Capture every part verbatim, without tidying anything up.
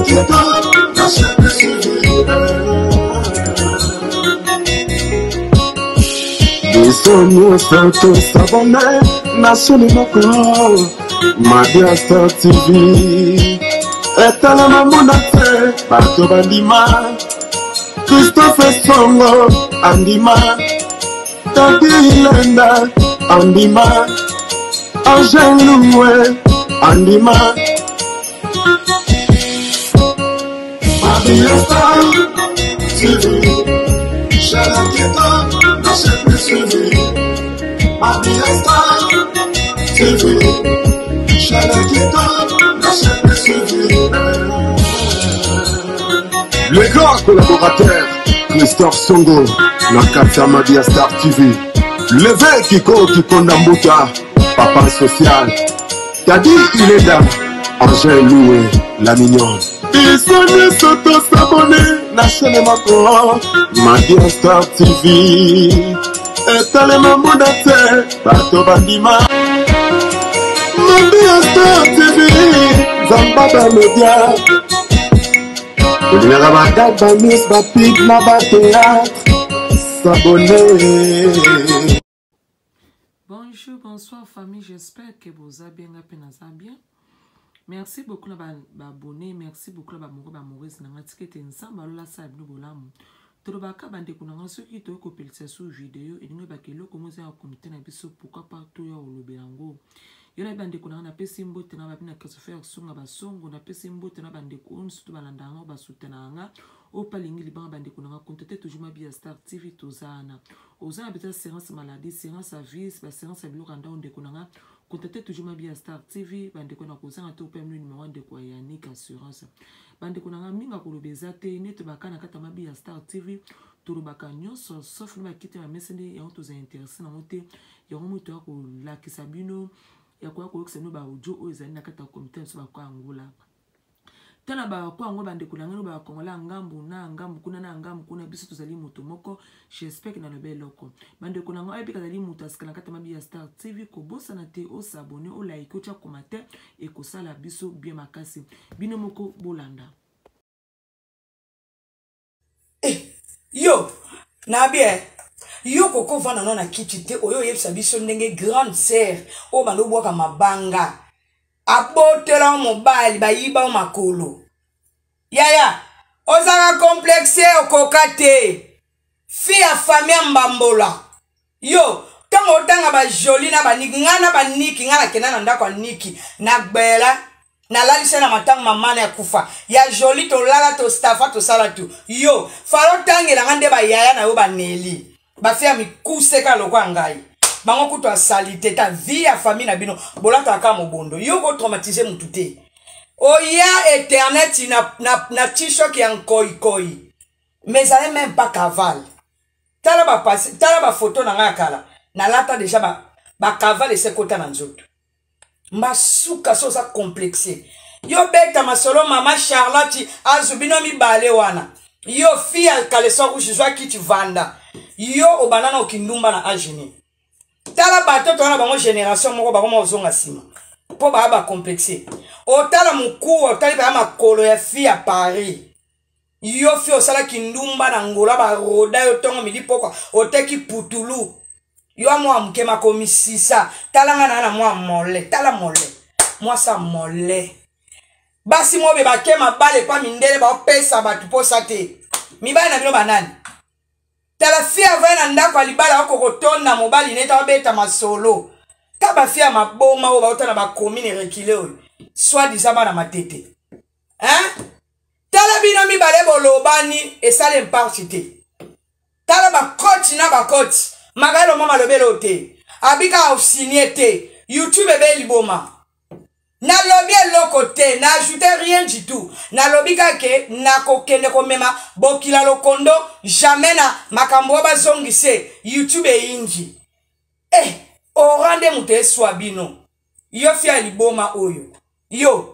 Sonho santo sabonné national moko Madia Star T V etala mamonate bato bandima Christophe Songo andima Tati Lenda andima Angel Loué andima Madia Star T V Shalaketa national T V Madia Star T V Shalaketa national T V. Le grand collaborateur Christophe Songo Nakata Madia Star T V. Le Kiko Kikondambuta Papa Social Tadi Ileda Angel Loué la mignonne. Ils sont les autos s'abonner National Mako Madia Star T V. Etale mamudate Bato bandima Madia Star T V Zambada Media Olinga bagaba Miss Bapid Naba Théâtre S'abonner. Bonjour, bonsoir famille, j'espère que vous avez bien, bien. Merci beaucoup d'abonner, merci beaucoup d'amour, d'amour, c'est un ticket ensemble, alors là ça nous volons. Tolobaka bande kunanga soki to kopelisa su vidéo et nous bakelo commencer à commenter na biso pourquoi pas tout ya olobelango. Yona bande kunanga na pesi mbote na babina kaso faire songa basongo na pesi mbote na bande kun surtout balandanga ba soutenanga o palingi libanga bande kunanga contacter toujours Madia Star T V tozana. Ozana beta séance maladie, séance à vie, ba séance à biloko anda onde kunanga contactez toujours Madia Star T V bande kuna kozanga to pemle numéro de kwa Yannick assurance. Bande kuna minga kolobeza te net bakana kata Madia Star T V turubaka nyonso sauf na bakite ma mesende ya to za intéressé na moté ya moto ya ko la kisabino ya ko ko kseno ba audio o ezali na kata comité so ba kwa ngula tana ba kwa ngo bande kuna ngelo ba kongola ngambu na ngambu kuna na ngambu kuna biso tozali moto moko j'espère que na le beloko bande kuna ngo epika zali moto askana kata Madia Star T V ko bosa na te o s'abonner o like o cha commenter et ko sala biso bien makasi bino moko bolanda. Eh yo na bien yo koko vana na kitite oyo yebisa biso ndenge grande sœur o bando boka mabanga abotela mobali bayiba makolo yaya ozaka complexe okokate fi ya famille mbambola yo tango tanga ba joli na ba niki ngana ba niki ngana kenana ndako niki na gbela na lalisa na matang mamana ya kufa ya joli to lala to stafa to salatu yo falo tangela ngande ba yaya na yo ba neli ba fi ya mikuse ka lokwa ngai bango kuto salite ta vie ya famille na bino bolata ka mobondo yo ko traumatiser mutute oya internet na na na t-shirt ya nkoi koi mais ça n'est même pas cavale tala ba passe tala ba photo na ngakala na lata déjà ba ba cavale se kota na nzoto masuka so sa complexe yo beta masolo mama Charlotte azubino mi bale wana yo fia kaleso kushizwa kiti vanda yo obanana okindumba na ageni tala bato to na bango génération moko ba koma ozonga sima po ba ba complexe o tala muku o tala ba makolo ya fia Paris yo fio sala kindumba na ngola ba roda yo tongo midi poko o teki putulu yo amwa mkema komisisa talanga na na mwa mole tala mole mwa sa mole basi mobe bakema bale pa mindele ba pesa batu posa te mibana na bino banani tala fia vana ndako alibala wako kotonda mobali neta beta masolo taba fia maboma o ba otana ba commune rekile o soit disaba na matete hein tala bino mibale bolobani esale mpartite tala ba coach na ba coach magalo mama lobelo te abika osigné te YouTube be liboma na lobi eloko te na ajouter rien du tout na lobika ke na kokende ko mema bokila lokondo jamais na makambo ba zongise YouTube inji eh orande mute swabino yo fia liboma oyo yo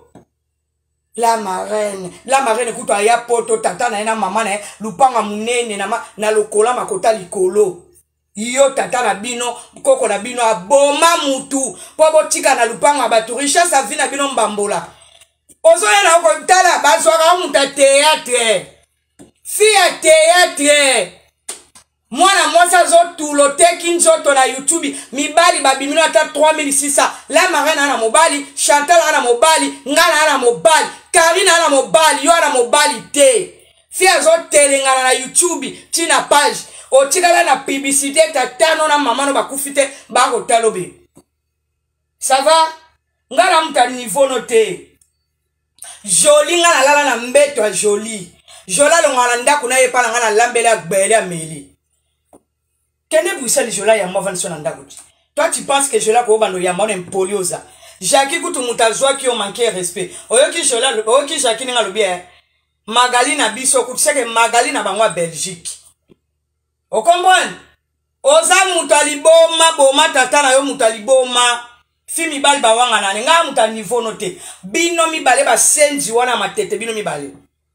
la marraine la marraine kuto aya poto tata na ena mama na lupanga munene na ma, na lokola makota likolo yo tata na bino koko na bino aboma mutu po botika na lupanga batu richesse a vie na bino mbambola Ozo yana ko tala bazwaka muta théâtre. Fia théâtre. Mwana mwasa zo tulo teki nzoto na YouTube. Mibali babimino ata trois mille six cents. La marraine ana mobali. Chantal ana mobali. Ngana ana mobali. Karine ana mobali. Yo ana mobali te. Fia zo telengana na YouTube. Tina page. O tigala na publicité. Tatano na mamano bakufite. Bako talobe. Ça va? Ngana muta niveau noté. Joli ngana lala na mbeto a joli. Jola lo ngana ndaku na yepa ngana lambela gbele ameli. Kende Bruxelles Jola ya mwa son ndaku. Toi tu penses que Jola ko bando ya mwa impoliosa. Jackie kutu mutazwa ki o manquer respect. Oyoki Jola oyoki Jackie nga lobi eh. Magali na biso kutiseke Magali na bangwa Belgique. O comprendre? Oza mutaliboma boma tata na yo mutaliboma. Fi mibali bawanga nane nga muta niveau noté. Bino mibale ba senji wana matete bino mibale.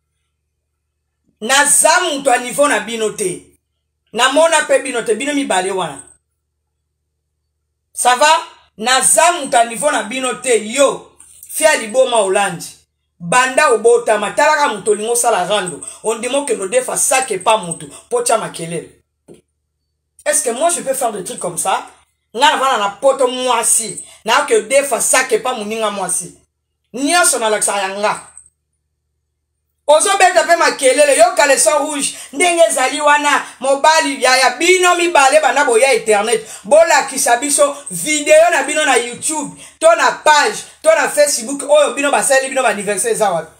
Na zamu muta niveau na bino te. Na mona pe bino te bino mibale wana. Ça va? Na zamu muta niveau na bino te yo. Fia liboma Hollande. Banda obota matalaka muto lingo sala rando. On démo que no defa sake pa mutu. Pocha makelele. Est-ce que moi je peux faire des trucs comme ça? Nga vana na poto mwasi. Na ke defa sake pa muninga mwasi. Nyoso na laksa yanga. Ozo beta pe makelele yo kaleso rouge. Ndenge zali wana mobali ya ya bino mibale bana boya internet. Bola kisabiso video na bino na YouTube. To na page, to na Facebook. Oyo bino basali bino ba anniversaire za wapi.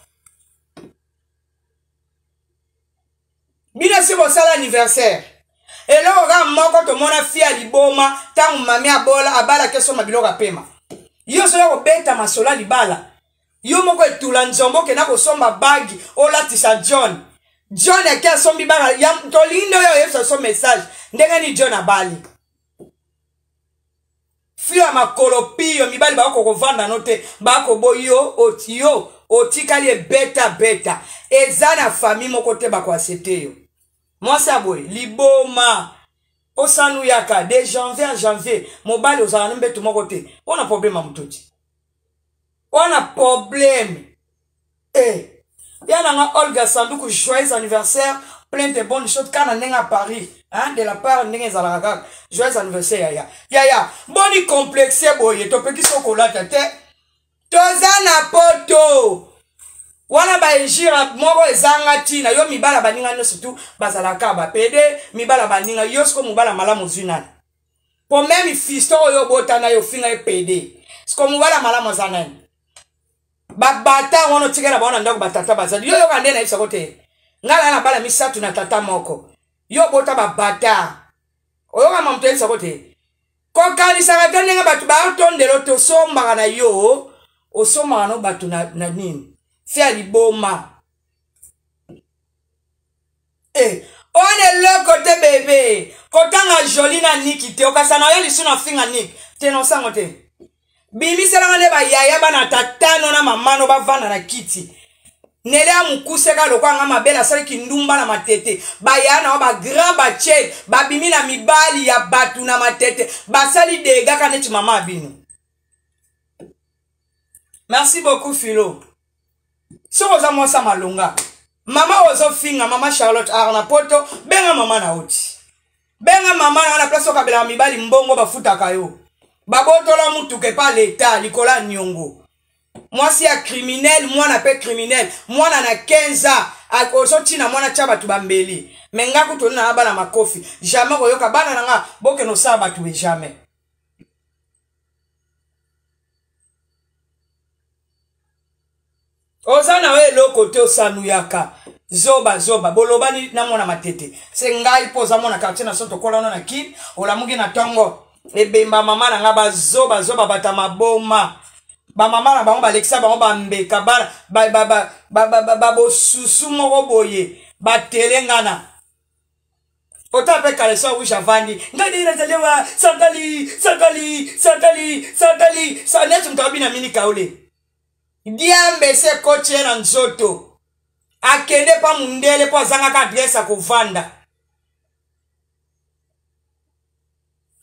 Bino si bo sala anniversaire. Et là, on a moko to mona fia liboma, tangu mami abola, abala keso mabilo kapema. Yo so yako beta masola libala. Yo moko etula nzombo ke nako somba bagi, ola tisa John. John eke asombi baga, yam tolindo yo yefsa so message. Ndenge ni John abali. Fia makolopi yo mibali bako kovanda note, bako boyo, otiyo, otikali e beta beta. Ezana fami moko te bako asete yo. Moi ça boy, liboma. Osanu yaka de janvier à janvier, mobile aux anambé tout mon côté. On a problème à mutoti. On a problème. Eh, yana nga Olga Sanduku joyeux anniversaire, plein de bonnes choses quand on est à Paris, hein, de la part n'engue zalaka. Joyeux anniversaire ya. Ya ya, boni complexe boy, to petit chocolat tete. Tozana poto. Wana ba ejira moko ezanga tina yo mibala baninga no surtout bazalaka ba pede mibala baninga yo sko mubala malamu zunana po même fisto yo botana yo finga e pede sko mubala malamu zanani ba bata wono tigera bona ndako batata bazali yo yo kande na isa kote ngala na bala misatu na tata moko yo bota ba bata oyo kama mtu isa kote ko kanisa gatenga batu ba tondelo to somba na yo osoma no batu na, na nini Fia liboma. Eh, on est le côté bébé. Kotanga joli na niki te okasana yo lisu na finga nik. Te no sangote. Bimi selanga ne ba yaya bana tatano na mamano ba vana na kiti. Nele amukuse ka lokwanga mabela sali kindumba na matete. Ba yana ba grand ba che, ba bimi na mibali ya batu na matete. Ba sali dega kaneti mama bino. Merci beaucoup Philo. So oza mwasa malunga. Mama ozo finga, mama Charlotte arna poto, benga mama na uti. Benga mama na wana plaso kabela mibali mbongo bafuta kayo. Baboto la mutu ke pa l'État, likola nyongo. Mwasi ya criminel, mwana pe criminel. Mwana na quinze ans, ozo tina mwana chaba tubambeli. Menga kutoni na abana makofi. Jamais koyoka bana na nga, boke no saba tuwe jamais. Ozana we loko te osanu yaka. Zoba zoba boloba ni na mona matete. Se ngai poza mona quartier na soto kola na kid, ola mugi na tongo. Ebemba mama na nga ba zoba zoba bata maboma. Ba mama na bango ba Alexa bango ba mbeka ba ba ba ba ba ba ba ba bo susu moko boye. Ba telengana. Ota pe kale so wisha vandi. Ngadi na telewa santali santali santali santali. Sa netu mkabi na mini kaule. Diambe se koche na nzoto. Akende pa mundele po zanga ka adresa kuvanda.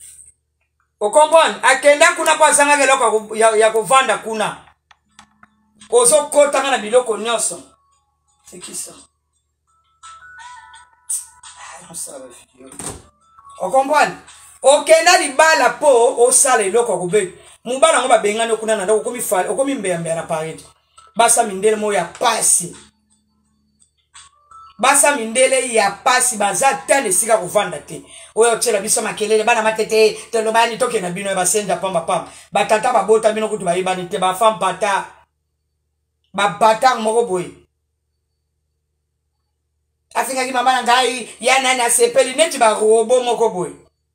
O comprendre? Akenda kuna po zanga geloko ya, ya kuvanda kuna. Ozo kota na biloko nyonso. C'est qui ça? Ah, ça va finir. On comprend? Ok, na libala po o sala iloko kobe. Mubala ngo babengana okuna na ndako komi fale, okomi mbembe na parade. Basa mindele mo ya pasi. Basa mindele ya pasi baza tele sika kovanda te. Oyo tshela biso makelele bana matete telo bani toke na bino ba senda pamba pamba. Batata babota bino kutu bayibani te ba fam bata. Ba bata moko boy. Afika ki mama ngai ya nana sepeli neti ba robo moko boy.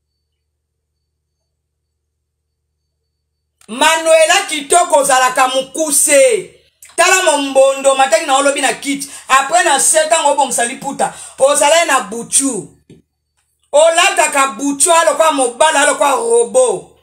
Manuela kitoko zalaka mukuse. Tala mombondo mataki na olobi na kit. Après na sept ans obo msali puta. Ozala na buchu. Olata ka buchu alo kwa mobala alo kwa robo.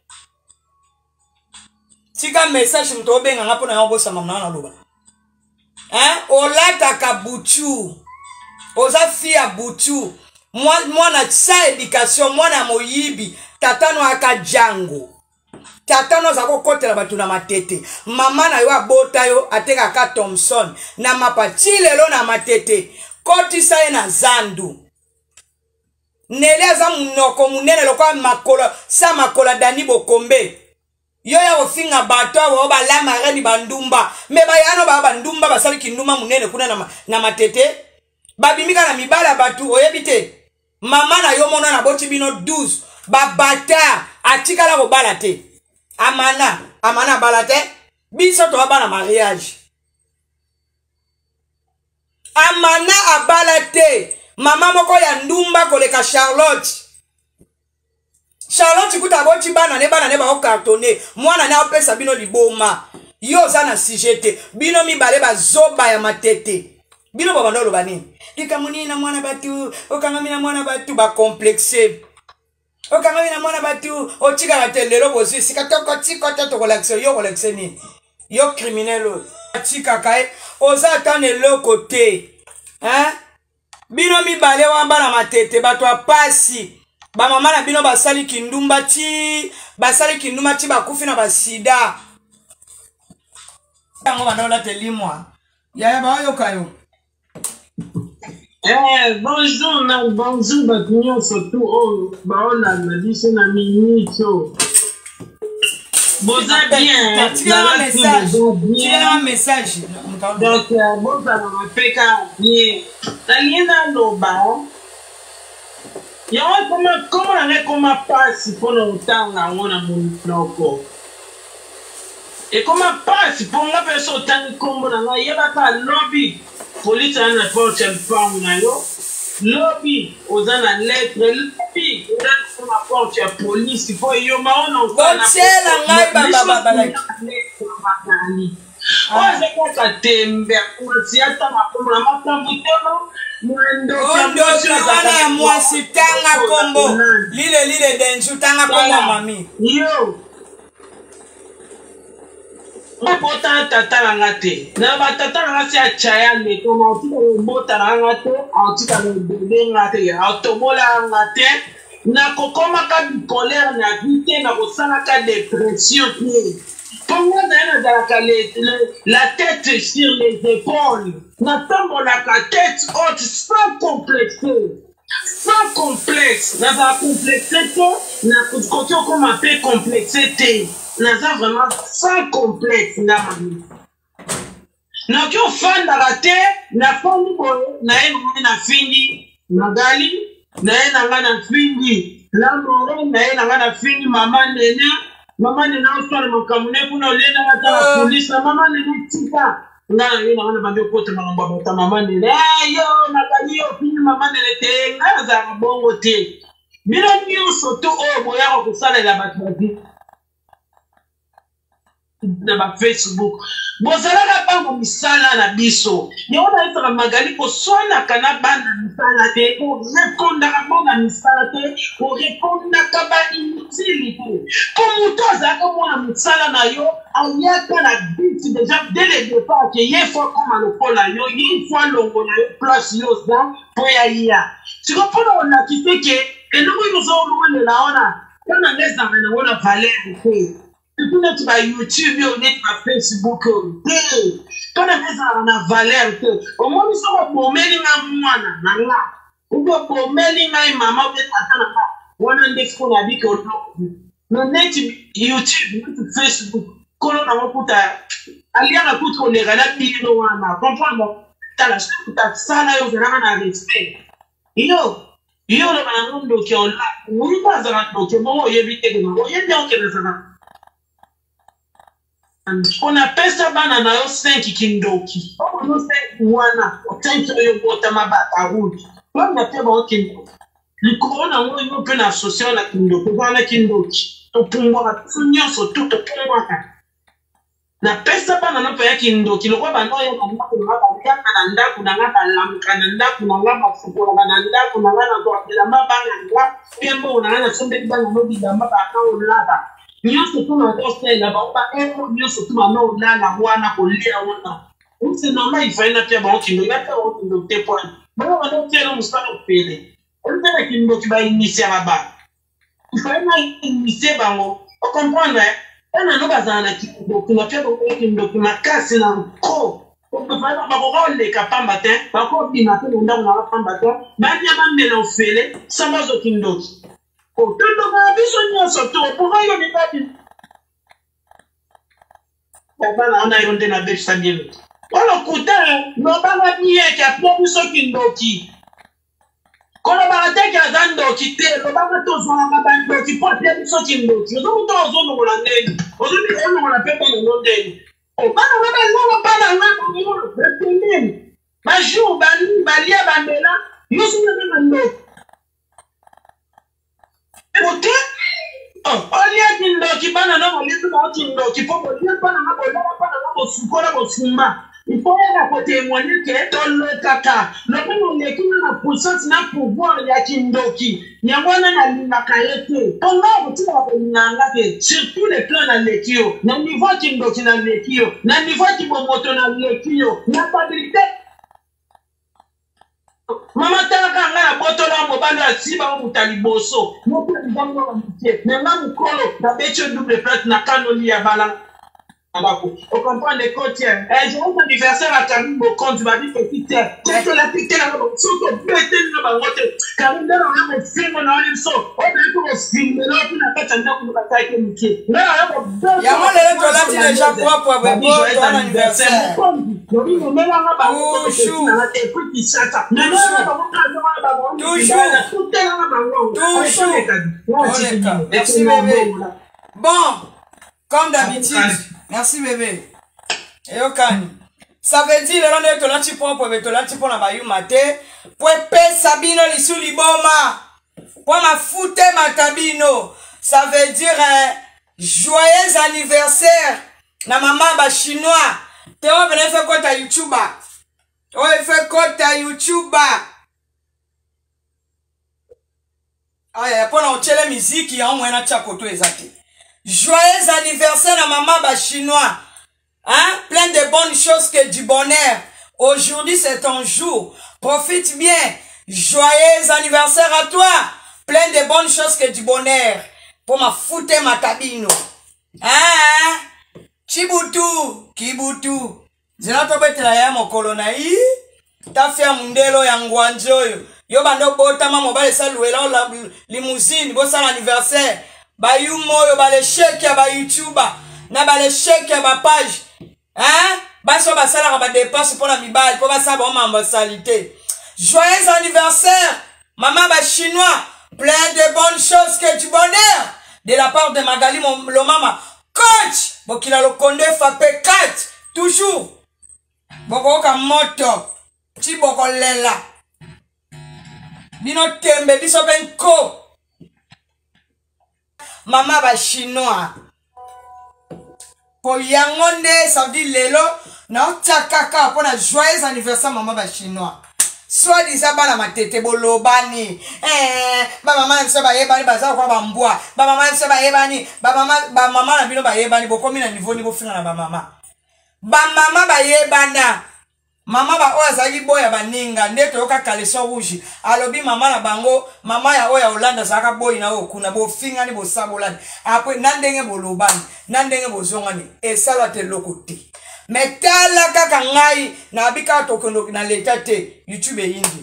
Tika message mtobe nga ngapo na yobo sama mna na loba. Hein? Olata ka buchu. Oza fia buchu. Mwana tsa education mwana moyibi. Tatano aka jango. Tatano zako kote la batu na matete. Mama na yo abota yo ateka ka Thompson. Na mapachile lo na matete. Koti saye na zandu. Nele za munoko munene lo kwa makola. Sa makola dani bokombe. Yo ya ofinga bato wa oba lama reni bandumba. Meba yano ba bandumba basali kinduma munene kuna na, na matete. Babimika na mibala batu oyebite. Mama na yo mona na boti bino douze. Babata atika la bobala te. Amana, amana balate, biso to abana mariage. Amana abalate, mama moko ya ndumba koleka Charlotte. Charlotte kuta boti bana ne bana ne ba o cartonné, mwana na opesa bino liboma. Yo zana sijete, bino mi bale ba zoba ya matete. Bino baba ndolo bani. Ikamuni na mwana batu, okangami na mwana batu ba complexé. Okanga na mwana batu ochika la telero bosi sikatoko tiko to collection yo collection ni yo criminel tika kai oza tane le côté hein bino mi bale wa bana matete bato apasi ba mama na bino basali kindumba ti basali kindumba ti bakufi na basida tango banola telimwa ya ba yo kayo. Eh, bonjour, na, bonjour, Batignon, surtout, oh, bah, on a dit, c'est la minute, oh. Bon, ça bien, tu as un message, tu as un message. Donc, bon, ça m'a fait qu'à bien. T'as rien à l'oba. Il y a comment, comment on a comment passe pour longtemps, là, on a mon plan, et comment passe pour la personne, comme on a, il y a pas lobby. Police a un rapport de femme na yo. Lobby, aux la lettre, lobby, aux un rapport de police. Il faut y avoir un enfant. Bon, c'est la maille, baba, baba. Oh, c'est quoi ça tembe? Si attends, on a pas tant de temps. Ondo tuwana moi si tanga kombo. Lile lile denju tanga kombo mami. Yo. Bota tata ngate na ba tata ngate a chaya ne ko ma ti bota ngate a ti ka bebe ngate ya automola ngate na ko koma ka colère na vite na ko sana ka dépression puis comment dans la la tête sur les épaules na tambo la tête haute sans complexer sans complexe na ba complexer to na ko ko ko ma pe complexer te naza vraiment sans complexe na mami na kyo fanda rate na fandi boye na ene na findi magali na ene nga na findi la moro na ene nga na findi mama nene mama nene osala makamune kuna lena ngata la police mama nene tika na ene nga na bande kote mangamba bota mama nene ayo magali yo findi mama nene te nga za bongo te bino nyonso to o boya ko sala la batati na ba Facebook bozala na bango misala na biso yona ita magali ko sona kana bana misala te ko rekonda bana misala te ko rekonda ka ba inutile ko mutoza ko mwana misala na yo ayaka na bit déjà dès le départ que ye faut comme le kola yo ye faut longo na yo place yo za po ya ya siko pona ona kifike eno yo zo lo le laona kana ngeza na ona valeur te tout net ba YouTube yo net ba Facebook te to na pesa na valeur te o mo ni so ko meli nga mwana na nga u ko meli nga mama be atana ka wana ndefo na bi ko no net YouTube net Facebook kono na makuta aliana kuto le gala bino wana comprendre tala kuta sana yo zana na respect iyo iyo le bana ndo ki on uri ba zana ndo ki mo yebite ko mo yebi on ke zana on appelle ça bana na yo cinq kindoki on no cinq wana cinq yo bota mabata route on appelle ba kindoki le corona ngo yo pe na social na kindoki bana kindoki to pumwa tunyo so to to pumwa ka na pesa bana no pe kindoki lo kwa bana yo na ko na ba ya na ndaku na ngata lamka na ndaku na ngaba fuko na ndaku na ngana to la mabana ngwa pembo na ngana sombe bana no bi da mabata o laba nyonso tu na doste la ba ba emo nyonso tu ma no la la wana ko lia wana c'est normal il faut na pia ba kindo ya ta o kindo te point ba ba no telo mustako pele on tena kindo ki ba initier ba il faut na initier ba ngo o comprendre ena no bazana kindo ki na pia ba kindo ki makasi na ko o ba ba ba ko le ka pamba te ba ko bina te nda na pamba te ba nya ba melo fele sama zo kindo ki o tendo ba biso nyonso to pour yo ni ba bi ba na ona yo ndena be sangelo wala kuta no ba ba nie ka po biso kindoki kono ba te ka zando ki te no ba to zo na ba ndoki po te biso kindoki no to zo no la ndeni o zo ni ono na pepe no ndeni o ba na ba no ba na na no retendem ba jour ba ni ba lia ba ndela yo so na ndo ok oh olia kindo kibana na molitu na kindo kipopo lia bana na bola bana na bosukola bosumba il faut ya ko témoigner que to le kaka no ko le kina na puissance na pouvoir ya kindoki nyangwana na limaka yete to na butina ko nyanga ke surtout les plans na lekio na niveau kindoki na lekio na niveau kibomoto na lekio na stabilité mama taka nga botola mobali asiba mutaliboso moto ndambo wa mtie na ngamu kolo na becho double plate na kanoli ya bala abako o comprendre les côtiers eh j'ai un anniversaire à Camille mon compte ba dit petit c'est que la petite là so ko bete na ba wote Camille na na film na on so o be ko film na ko na kata ndako ko kata ke mtie na ya ko ya mo le to lati déjà quoi pour be bon ton anniversaire yo bi mo mela na ba ko na te petit sata na na ba ko na ba ba toujours tout est là ba ngo toujours merci bébé bon comme d'habitude merci bébé et okani ça veut dire là on est là tu prends pour be to là tu prends na ba yu maté pour pesa bino lisu liboma pour ma fouté matabino ça veut dire hein, joyeux anniversaire na maman ba chinois te o venez faire quoi ta youtuber o fait quoi ta youtuber aya pour na ochele musique ya mwe na chakoto ezate joyeux anniversaire à maman ba chinois hein plein de bonnes choses que du bonheur aujourd'hui c'est ton jour profite bien joyeux anniversaire à toi plein de bonnes choses que du bonheur pour ma foutre ma tabino hein chibutu kibutu zina to betela ya mokolo na yi ta fia mundelo ya ngwanjoyo yo bando botama mobile saluela la limousine bo sala anniversaire ba yumo yo ba le chèque ya ba youtuber na ba le chèque ya ba page hein ba so ba sala ba dépense pour la mibale pour ba sa ba ambasalité joyeux anniversaire maman ba chinois plein de bonnes choses que du bonheur de la part de Magali lo mama coach bokila lo konde fa pe quatre toujours boko ka moto ti boko lela bino tembe biso benko maman ba chinois pour yangonde ça dit lelo na tiakaka pour na joyeux anniversaire maman ba chinois soit disant bana matete bolobani eh ba maman se ba yebani baza kwa bambwa ba maman se ba yebani ba maman ba maman na bino ba yebani bokomi na niveau ni bofina na ba maman ba maman ba yebana Mama ba oya zaki boya baninga ndeto yoka caleçon rouge alobi mama na bango mama ya oya Hollande saka boy na okuna bo finga ni bo sabolani après nandenge bolobani nandenge bozongani esala te lokote metala kaka ngai na bika tokondo na leta te YouTube yindi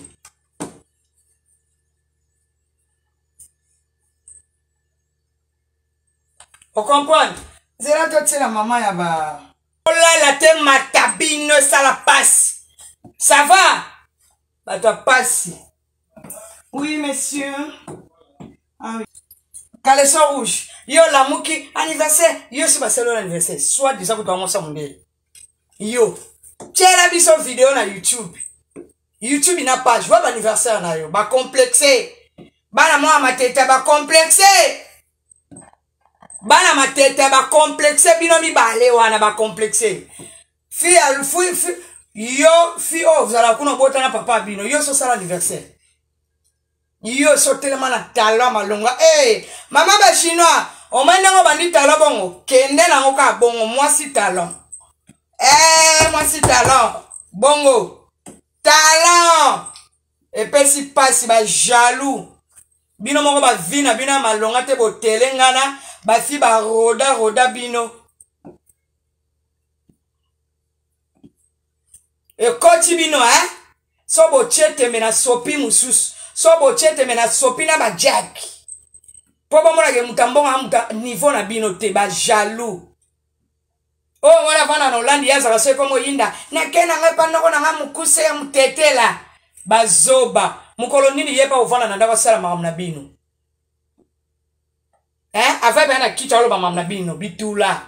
o comprendre zera to tsela mama ya ba ola la te matabino sala passe. Ça va? Bah, toi, passe. Oui, monsieur. Ah oui. Caleçon rouge. Yo, la mouki, anniversaire. Yo, c'est pas seulement l'anniversaire. Soit disant que tu as mon sang, yo. Tiens la mise sur vidéo na YouTube. YouTube, il n'a pas. Je vois l'anniversaire, na yo. Bah, complexé. Bah, la moi, ma tête, bah, complexé. Bah, la ma tête, bah, complexé. Binomi, bah, allez, wana, bah, complexé. Fille, fille, fille. Yo, fi oh, vous allez kuna bota na papa bino. Yo, so ça l'anniversaire. Yo, so tellement na talent malonga. Eh, maman ba chinois. O manda ngo bandi talent bongo. Kende na ngo ka bongo. Moi si talent. Eh, moi si talent. Bongo. Talent. Et puis si passe, ba jaloux. Bino mongo ba vina, bina malonga te bo telengana. Ba fi ba roda, roda bino. Et quand tu bino, hein? So bo chete mena sopi musus. So bo chete mena sopi na ba jack. Popo mona ke mutambonga muta niveau na bino te ba jaloux. Oh, wala vana na Hollande yaza ka se komo yinda. Na kena ngai panoko na ngamu kuse ya mutetela. Ba zoba. Mukolo nini yepa uvana na ndawa sala maamna bino. Eh? Ava bana kicha lo ba maamna bino bitula.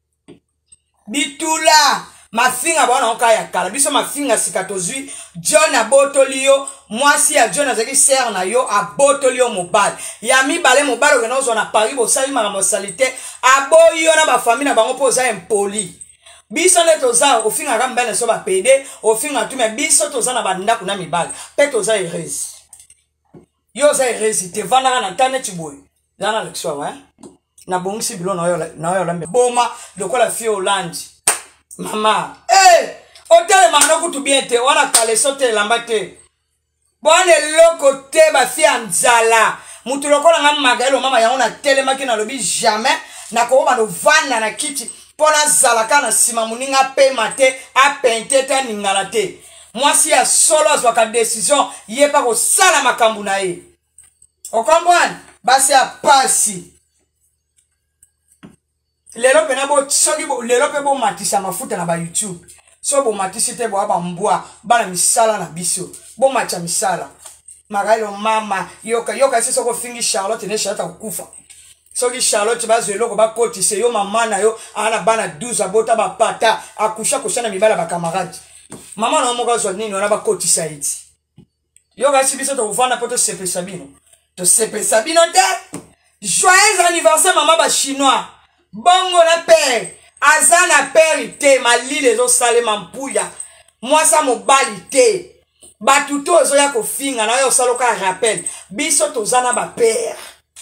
Bitula. Ma finga bona onka ya kala biso ma finga sikatozui John abotolio mwasi ya John azaki ser na yo abotolio mobile ya mi bale mobile okena zo na Paris bo sali ma mosalite aboyo na ba famille na bango poza impoli biso ne toza ofinga ka mbele so ba pede ofinga tu me biso toza na banda kuna mibale pe toza erezi yo za erezi te vana na tane tiboy dana lekswa wa na bongisi bilo na yo na yo lambe boma lokola fille Hollande. Mama, eh, hôtel mano kutu bien te, wana caleçon te lambate. Bone loko te ba fi anzala. Mutu lokola nga magailo mama ya ona telema ki na lobi jamais na ko ba no vanda na kiti pona zalaka na sima muninga pe mate a pente te ningala te. Mwasi ya solo azwa ka décision ye pa ko sala makambu na ye. O comprendre? Basi ya pasi. Lelo pena bo soki bo lelo pe bo matisa mafuta na ba YouTube. So bo matisi te bo aba mbwa bana misala na biso. Bo macha misala. Magailo mama yoka yoka sisi ko fingi Charlotte ne Charlotte kukufa. Soki Charlotte bazo eloko ba koti se yo mama na yo ana bana douze abota ba pata akusha kushana mibala ba camarade. Mama na moka zo nini ona ba koti saiti. Yoka si biso to uvana poto sepe sabino. To sepe sabino te. Joyeux anniversaire maman ba chinois. Bongo na père, azana père ite, mali les autres salé mampouya. Moi ça mo balite. Batuto ozoya ko finga na yo saloka rappel. Biso tozana ba père.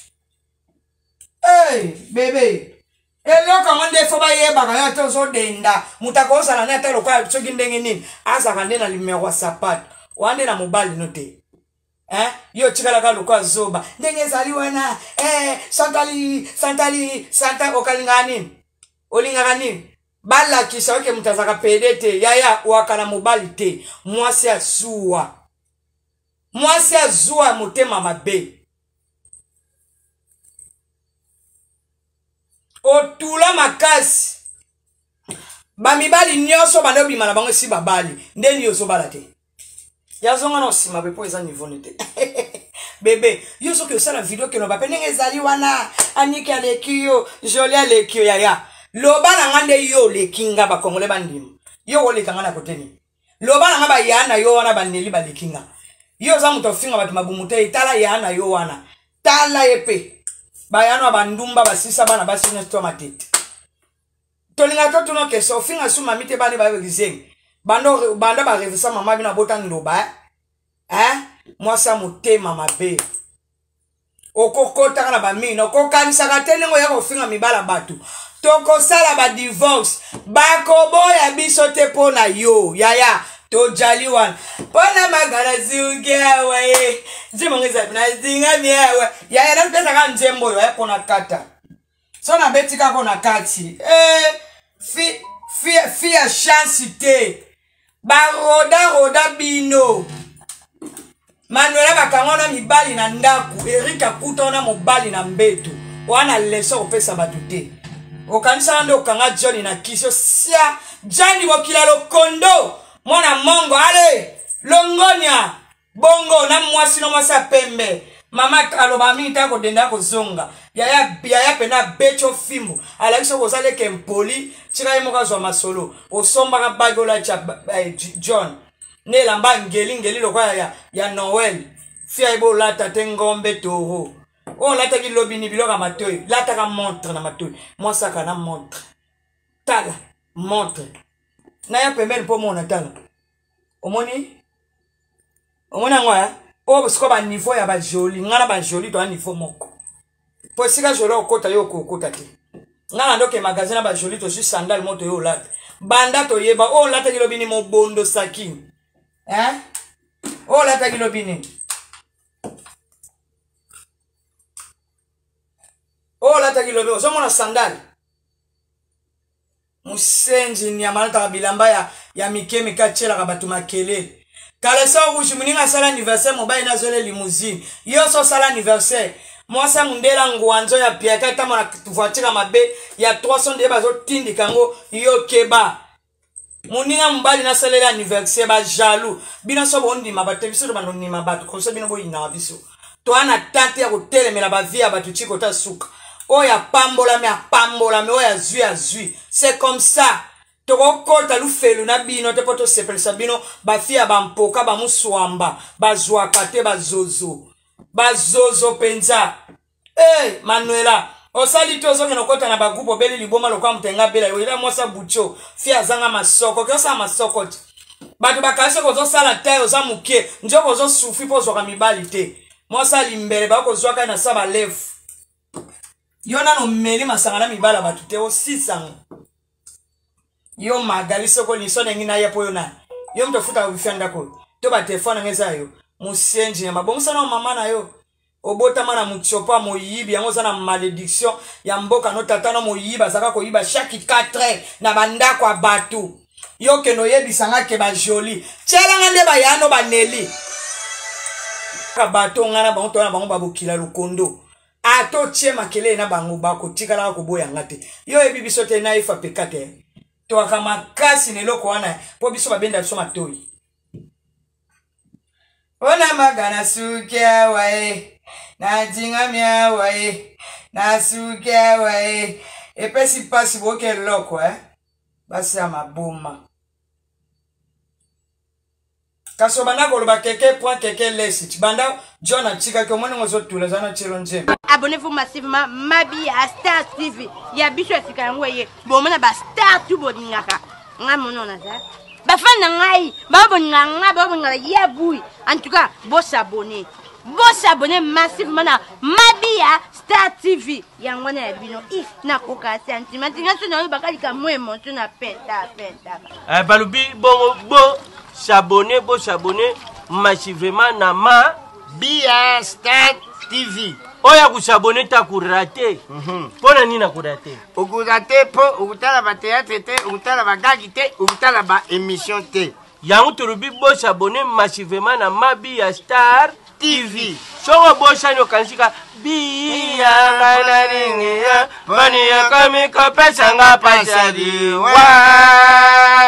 Hey, bébé. Elo kama ndefo ba yeba ka yo tozo denda. Mutako sala na telo kwa soki ndenge nini. Aza kande na limero sapat. Wande na mobile note. Eh, yo chikala ka lokwa zoba ndenge zali wana eh santali santali santa okalingani olingani bala kisha oke mutazaka pedete yaya wakana mobali te mwasi azua mwasi azua mutema mabe otula makasi bamibali nyoso banobi mana bango si babali ndeni yo zobala te. Yazonga no sima bepo eza niveau nete. Bébé, yo so que ça la vidéo que no ba penenge zali wana aniki alekio, joli alekio ya ya. Loba na ngande yo lekinga ba kongole bandim. Yo wole kangana koteni. Loba na ngaba yana yo wana baneli ba lekinga. Yo za muto finga batu mabumute itala yana yo wana. Tala epe. Ba yana bandumba basisa bana basi ne tomatete. Tolinga to tuno ke so finga suma mite bani ba gizeng. Bando banda ba revisa mama bina bota ndoba eh moi ça moté mama be okokota kana ba mina okokanisa katene ngo yako finga mibala batu toko sala ba divorce ba kobo ya biso te pona yo yaya to jali wan pona magana zugia we zimongeza na zinga miawe ya yana pesa ka njembo yo pona kata so na betika kona kati eh fi fi fi a chance te ba roda roda bino Manuela bakangona mibali na ndaku Erika kutona mobali na mbeto wana leso opesa batute okanisa ndo kanga Johnny na kisho sia jani wakila lokondo mwana mongo ale longonya bongo na mwasi no mwasa pembe mama aloba minta ko denda ko zonga yaya yaya pena becho fimbo alakisho ko sale kempoli chika yemoka zo masolo osomba ka bagola cha John ne lamba ngeli ngeli lokwa ya ya Noel fia ibo lata tengombe toho o lata ki lobini biloka matoy lata ka montre na matoy mwasa kana montre tala montre na ya pembeni po mona tala omoni omona ngwa o bosiko ba niveau ya ba joli ngana ba joli to niveau moko po sika joli okota yo kokota te ngana ndoke magazine ba joli to si sandal moto yo lata banda to yeba o lata ki lobini mo bondo sakin eh o lata ki lobini o lata ki lobini so mona sandal musenji ni amalta bilamba ya ya mikemi kachela ka batu makele kala sa rouge muninga sala anniversaire mobile na zole limousine yo so sala anniversaire moi sa mundela ngwanzo ya piaka ta mona voiture mabe ya trois cents de bazo tindi kango yo keba muninga mbali na sala anniversaire ba jaloux bina so bondi mabate biso ba noni mabatu ko so bino bo ina biso to ana tante ya kotelemela ba vie ya batu chiko ta suka oya pambola me pambola me oya zui a zui c'est comme ça toko kota lu felu na bino te poto sepel sabino ba fia ba mpoka ba muswamba ba zwa kate ba zozo ba zozo penza eh Manuela osali tozo ngeno kota na bagupo beli liboma lokwa mtenga bela yo ila mosa bucho fia zanga masoko kyosa masoko batu bakase ko zo sala tayo za muke njoko zo sufi po zo ka mibali te mosa limbere ba ko zwa ka na saba lefu Yona no meli masangana mibala batute o sisang. Yo magali soko ni sone ngina ya poyona. Yo mtofuta ufanda ko. To ba telefone ngeza yo. Musenji ya mabonsa na mama na yo. Obota mana mutsopa moyibi yango za na malédiction ya mboka no tatana moyiba zaka ko yiba chaque quatre na banda kwa batu. Yo ke no yebi sanga ke ba joli. Chela ngande ba yano ba neli. Ka bato ngana ba to na bango babukila lukondo. Ato tie makele na bango bako tikala ko boya ngate yo ebi biso te na ifa pekate to akama kasi ne loko wana po biso babenda biso matoi ona magana sukia wae na jinga mia wae na sukia wae e pesi pasi boke loko eh basi amaboma kaso bana ko ba keke point keke lesi banda John achika ko mwana ngozo tula zana chelo nje abonnez-vous massivement Mabi à Star T V ya biso afika ngweye bo mona ba Star tu bodingaka nga monona za ba fana ngai ba bonanga ba bonanga ya bui en tout cas bo s'abonner bo s'abonner massivement na Mabi à Star T V ya ngwana ya bino if na koka sentiment ngaso na bakali ka mwemo tuna penta penta eh balubi bon bo s'abonner bo s'abonner massivement na Mabi à Star T V oya kusabone ta kurate mhm pona nina kurate okurate po ukutala ba théâtre te ukutala ba gagi te ukutala ba émission te yangu turubi bo s'abonner massivement na Mabi à Star T V songo bo shano kansika bi ya ngana ringi ya bani ya kami ko pesa nga pasadi wa